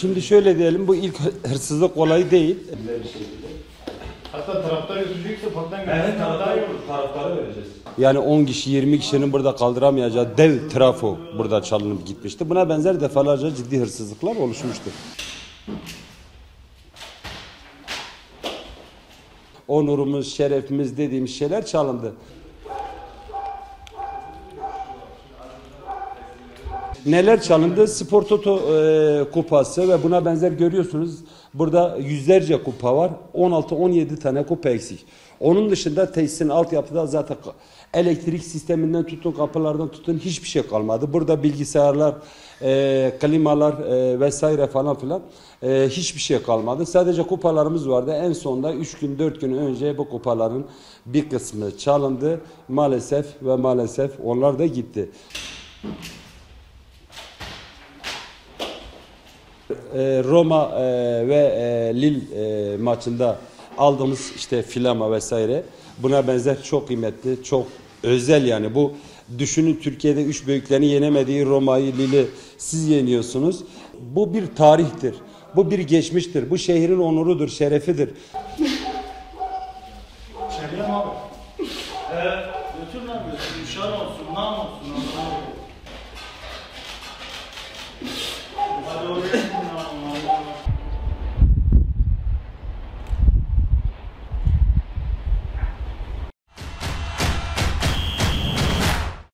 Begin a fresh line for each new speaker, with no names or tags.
Şimdi şöyle diyelim, bu ilk hırsızlık olayı değil.
Hatta taraftar üzülecekse ufaktan
Evet, taraftara vereceğiz.
Yani 10 kişi 20 kişinin burada kaldıramayacağı dev trafo burada çalınıp gitmişti. Buna benzer defalarca ciddi hırsızlıklar oluşmuştur. Onurumuz, şerefimiz dediğimiz şeyler çalındı. Neler çalındı? Spor Toto kupası ve buna benzer görüyorsunuz. Burada yüzlerce kupa var. 16-17 tane kupa eksik. Onun dışında tesisin altyapıda zaten elektrik sisteminden tutun, kapılardan tutun hiçbir şey kalmadı. Burada bilgisayarlar, klimalar vesaire falan filan hiçbir şey kalmadı. Sadece kupalarımız vardı. En sonunda 3 gün 4 gün önce bu kupaların bir kısmı çalındı. Maalesef ve maalesef onlar da gitti. Roma ve Lille maçında aldığımız işte Flama vesaire buna benzer çok kıymetli, çok özel yani. Bu düşünün, Türkiye'de 3 büyüklerini yenemediği Roma'yı, Lille'i siz yeniyorsunuz. Bu bir tarihtir. Bu bir geçmiştir. Bu şehrin onurudur, şerefidir.